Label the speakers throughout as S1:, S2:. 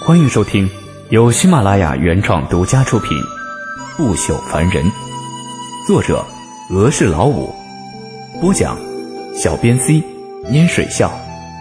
S1: 欢迎收听由喜马拉雅原创独家出品《不朽凡人》，作者俄式老五，播讲小编 C 拈水笑。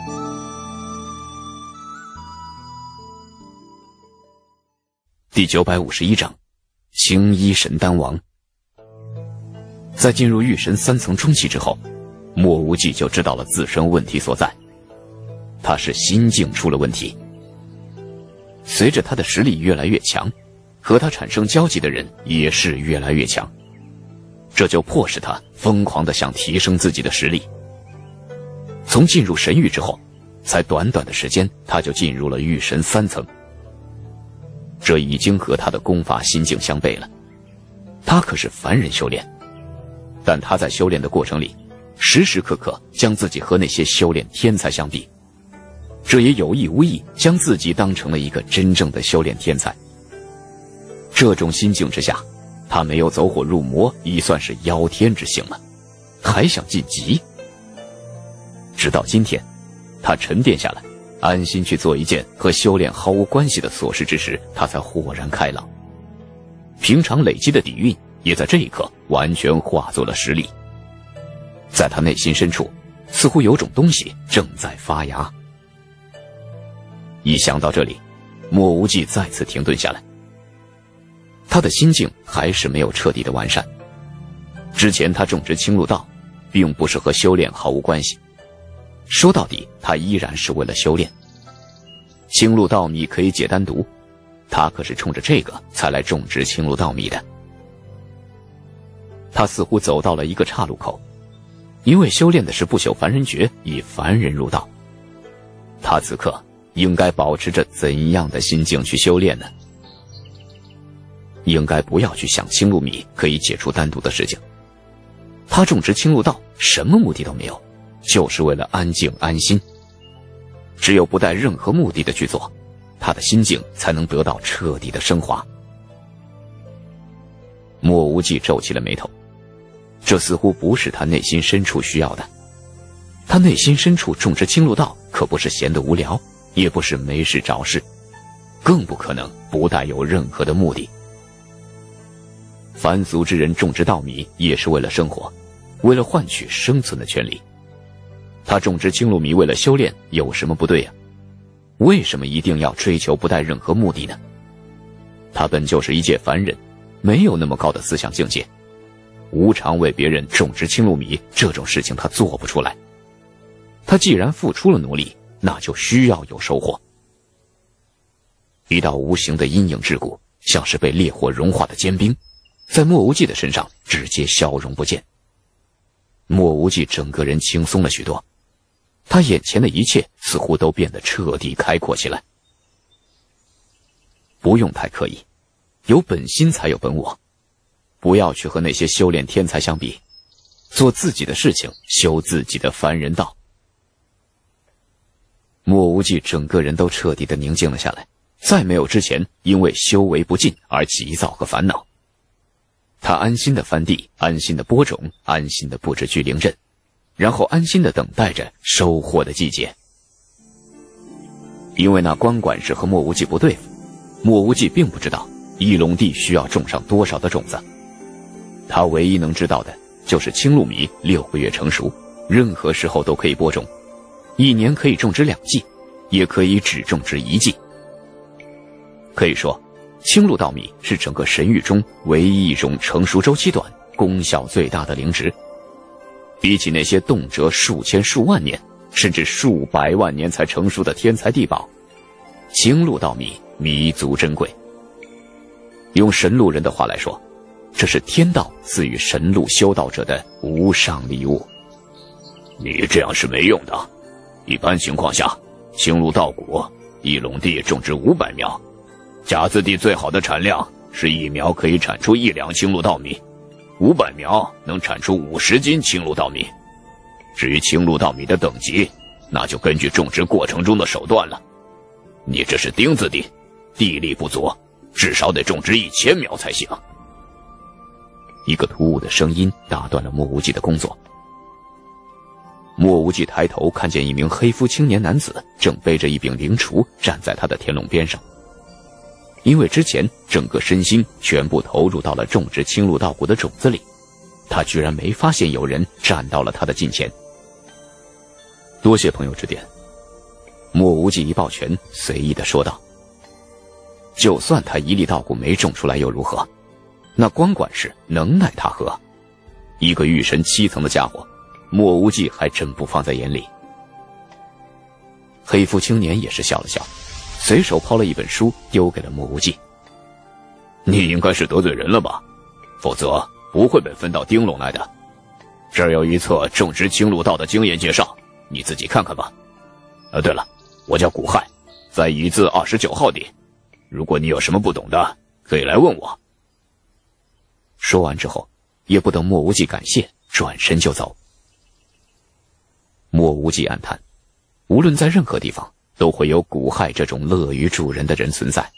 S2: 第951章，青衣神丹王。在进入御神3层中期之后，莫无忌就知道了自身问题所在，他是心境出了问题。随着他的实力越来越强，和他产生交集的人也是越来越强，这就迫使他疯狂地想提升自己的实力。从进入神域之后，才短短的时间，他就进入了御神3层。这已经和他的功法心境相悖了。他可是凡人修炼，但他在修炼的过程里，时时刻刻将自己和那些修炼天才相比，这也有意无意将自己当成了一个真正的修炼天才。这种心境之下，他没有走火入魔已算是妖天之幸了，还想晋级。直到今天，他沉淀下来，安心去做一件和修炼毫无关系的琐事之时，他才豁然开朗。平常累积的底蕴也在这一刻完全化作了实力。在他内心深处，似乎有种东西正在发芽。一想到这里，莫无忌再次停顿下来。他的心境还是没有彻底的完善。之前他种植青鹿道，并不是和修炼毫无关系。说到底，他依然是为了修炼。青鹿稻米可以解丹毒，他可是冲着这个才来种植青鹿稻米的。他似乎走到了一个岔路口，因为修炼的是不朽凡人诀，以凡人入道。他此刻应该保持着怎样的心境去修炼呢？应该不要去想青鹿米可以解除丹毒的事情。他种植青鹿稻什么目的都没有，就是为了安静安心。只有不带任何目的的去做，他的心境才能得到彻底的升华。莫无忌皱起了眉头，这似乎不是他内心深处需要的。他内心深处种植青鹿稻可不是闲得无聊，也不是没事找事，更不可能不带有任何的目的。凡俗之人种植稻米也是为了生活，为了换取生存的权利。他种植青鹿米为了修炼有什么不对啊？为什么一定要追求不带任何目的呢？他本就是一介凡人，没有那么高的思想境界，无偿为别人种植青鹿米这种事情他做不出来。他既然付出了努力，那就需要有收获。一道无形的阴影之骨，像是被烈火融化的坚冰，在莫无忌的身上直接消融不见。莫无忌整个人轻松了许多，他眼前的一切似乎都变得彻底开阔起来。不用太刻意，有本心才有本我，不要去和那些修炼天才相比，做自己的事情，修自己的凡人道。莫无忌整个人都彻底的宁静了下来，再没有之前因为修为不进而急躁和烦恼。他安心的翻地，安心的播种，安心的布置聚灵阵，然后安心的等待着收获的季节。因为那关管事和莫无忌不对付，莫无忌并不知道翼龙地需要种上多少的种子。他唯一能知道的就是青鹿米6个月成熟，任何时候都可以播种，1年可以种植2季，也可以只种植1季。可以说，青鹿稻米是整个神域中唯一一种成熟周期短、功效最大的灵植。比起那些动辄数千数万年，甚至数百万年才成熟的天才地宝，青鹿稻米弥足珍贵。用神鹿人的话来说，这是天道赐予神鹿修道者的无上礼物。
S3: 你这样是没用的。一般情况下，青鹿稻果，翼龙地种植500苗，甲子地最好的产量是1苗可以产出1两青鹿稻米，500苗能产出50斤青鹿稻米。至于青鹿稻米的等级，那就根据种植过程中的手段了。你这是丁字地，地力不足，至少得种植1000苗才行。
S2: 一个突兀的声音打断了莫无忌的工作。莫无忌抬头看见一名黑肤青年男子正背着一柄灵锄站在他的田垄边上， 因为之前整个身心全部投入到了种植青鹭稻谷的种子里，他居然没发现有人站到了他的近前。多谢朋友指点。莫无忌一抱拳，随意地说道：就算他一粒稻谷没种出来又如何？那光管事能奈他何？一个御神7层的家伙，莫无忌还真不放在眼里。黑肤青年也是笑了笑，随手抛了一本书丢给了莫无忌。
S3: 你应该是得罪人了吧，否则不会被分到丁笼来的。这儿有一册种植青鹭稻的经验介绍，你自己看看吧。对了，我叫古亥，在乙字29号地，如果你有什么不懂的，可以来问我。
S2: 说完之后，也不等莫无忌感谢，转身就走。莫无忌暗叹，无论在任何地方，都会有古亥这种乐于助人的人存在。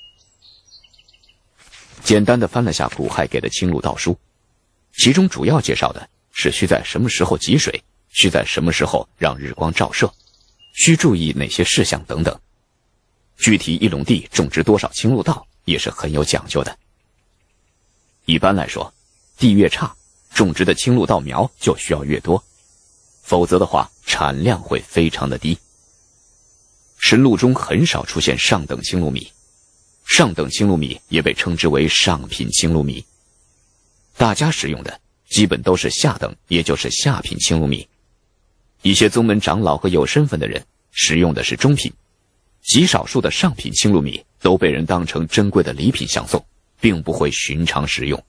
S2: 简单的翻了下古亥给的青鹭稻书，其中主要介绍的是需在什么时候汲水，需在什么时候让日光照射，需注意哪些事项等等。具体一垄地种植多少青鹭稻也是很有讲究的。一般来说，地越差，种植的青鹭稻苗就需要越多，否则的话产量会非常的低。神鹿中很少出现上等青鹭米，上等青鹭米也被称之为上品青鹭米。大家使用的基本都是下等，也就是下品青鹭米。一些宗门长老和有身份的人使用的是中品，极少数的上品青鹭米都被人当成珍贵的礼品相送，并不会寻常食用。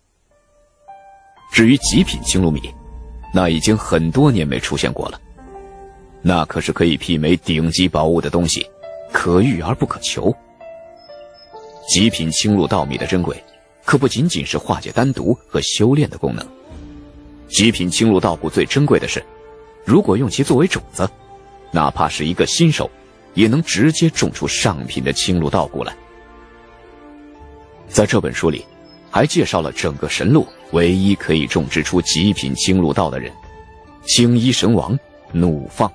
S2: 至于极品青鹭米，那已经很多年没出现过了。那可是可以媲美顶级宝物的东西，可遇而不可求。极品青鹭稻米的珍贵，可不仅仅是化解丹毒和修炼的功能。极品青鹭稻谷最珍贵的是，如果用其作为种子，哪怕是一个新手，也能直接种出上品的青鹭稻谷来。在这本书里，还介绍了整个神鹿唯一可以种植出极品青鹭稻的人——青衣神王怒放。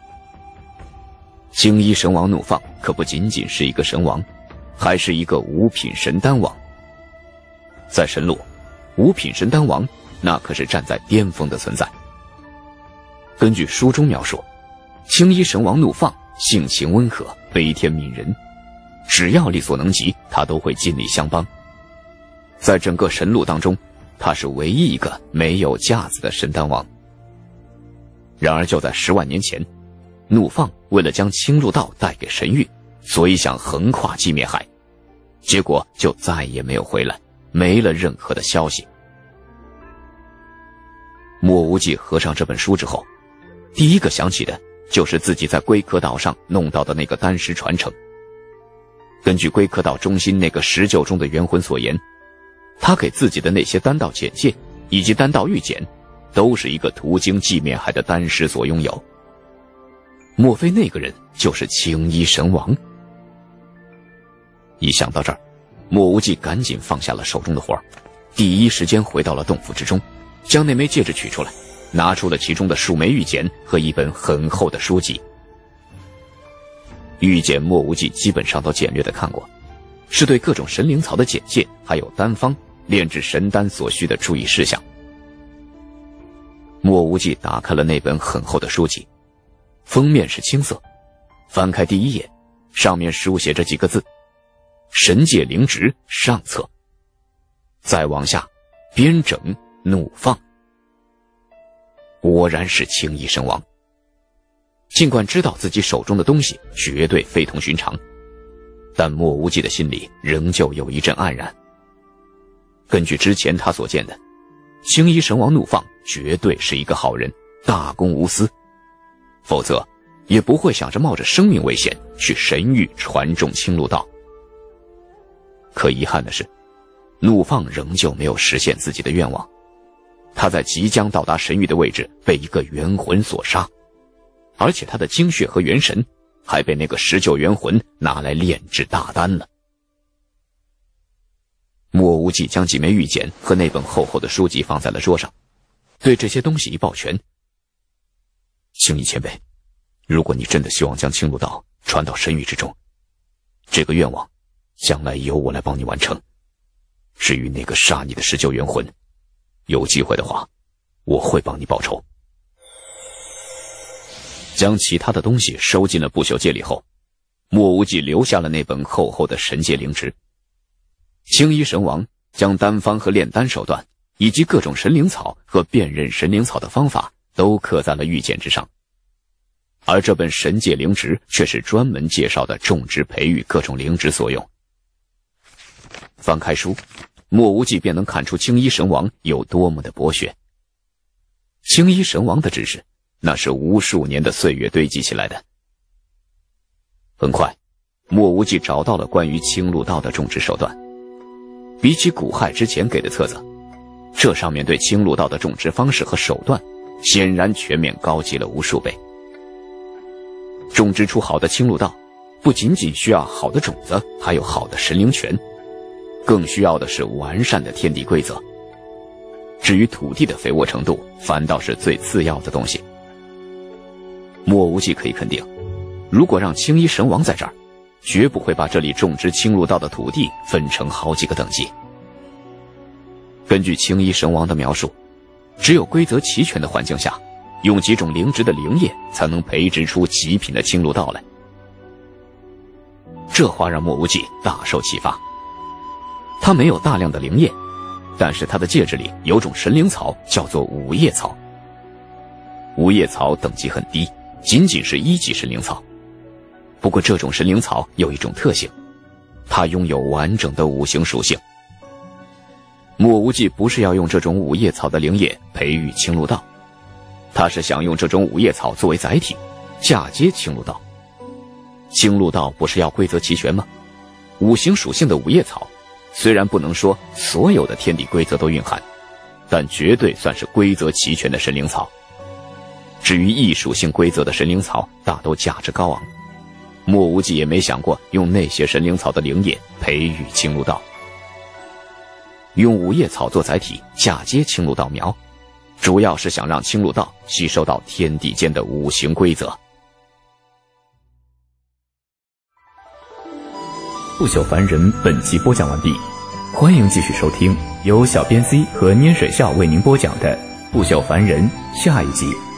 S2: 青衣神王怒放可不仅仅是一个神王，还是一个五品神丹王。在神鹿，五品神丹王那可是站在巅峰的存在。根据书中描述，青衣神王怒放性情温和，悲天悯人，只要力所能及，他都会尽力相帮。在整个神鹿当中，他是唯一一个没有架子的神丹王。然而就在10万年前，怒放为了将青鹭稻带给神域，所以想横跨寂灭海，结果就再也没有回来，没了任何的消息。莫无忌合上这本书之后，第一个想起的就是自己在龟壳岛上弄到的那个丹石传承。根据龟壳岛中心那个石臼中的元魂所言，他给自己的那些丹道简介以及丹道玉简，都是一个途经寂灭海的丹石所拥有。莫非那个人就是青衣神王？一想到这儿，莫无忌赶紧放下了手中的活儿，第一时间回到了洞府之中，将那枚戒指取出来，拿出了其中的数枚玉简和一本很厚的书籍。玉简莫无忌基本上都简略地看过，是对各种神灵草的简介，还有丹方炼制神丹所需的注意事项。莫无忌打开了那本很厚的书籍，封面是青色，翻开第一页，上面书写着几个字：神界灵植上册。再往下，编整怒放。果然是青衣神王。尽管知道自己手中的东西绝对非同寻常，但莫无忌的心里仍旧有一阵黯然。根据之前他所见的，青衣神王怒放绝对是一个好人，大公无私，否则也不会想着冒着生命危险去神域传种青鹭稻。可遗憾的是，怒放仍旧没有实现自己的愿望，他在即将到达神域的位置被一个元魂所杀，而且他的精血和元神还被那个石臼元魂拿来炼制大丹了。莫无忌将几枚玉简和那本厚厚的书籍放在了桌上，对这些东西一抱拳：青衣前辈，如果你真的希望将青鹭稻传到神域之中，这个愿望将来由我来帮你完成。至于那个杀你的19元魂，有机会的话，我会帮你报仇。将其他的东西收进了不朽戒里后，莫无忌留下了那本厚厚的神界灵旨。青衣神王将丹方和炼丹手段，以及各种神灵草和辨认神灵草的方法都刻在了玉简之上，而这本神界灵旨却是专门介绍的种植培育各种灵旨所用。翻开书，莫无忌便能看出青衣神王有多么的博学。青衣神王的知识，那是无数年的岁月堆积起来的。很快，莫无忌找到了关于青鹿道的种植手段。比起古亥之前给的册子，这上面对青鹿道的种植方式和手段显然全面高级了无数倍。种植出好的青鹿道，不仅仅需要好的种子，还有好的神灵泉，更需要的是完善的天地规则。至于土地的肥沃程度，反倒是最次要的东西。莫无忌可以肯定，如果让青衣神王在这儿，绝不会把这里种植青鹿道的土地分成好几个等级。根据青衣神王的描述，只有规则齐全的环境下，用几种灵植的灵液才能培植出极品的青鹿道来。这话让莫无忌大受启发。他没有大量的灵液，但是他的戒指里有种神灵草，叫做五叶草。五叶草等级很低，仅仅是1级神灵草。不过这种神灵草有一种特性，它拥有完整的5行属性。莫无忌不是要用这种五叶草的灵液培育青鹿道，他是想用这种五叶草作为载体，嫁接青鹿道。青鹿道不是要规则齐全吗？5行属性的五叶草，虽然不能说所有的天地规则都蕴含，但绝对算是规则齐全的神灵草。至于异属性规则的神灵草，大都价值高昂。莫无忌也没想过用那些神灵草的灵液培育青鹿道。用五叶草做载体嫁接青鹿道苗，主要是想让青鹿道吸收到天地间的5行规则。
S1: 不朽凡人本集播讲完毕，欢迎继续收听由小编 C 和拈水笑为您播讲的不朽凡人下一集。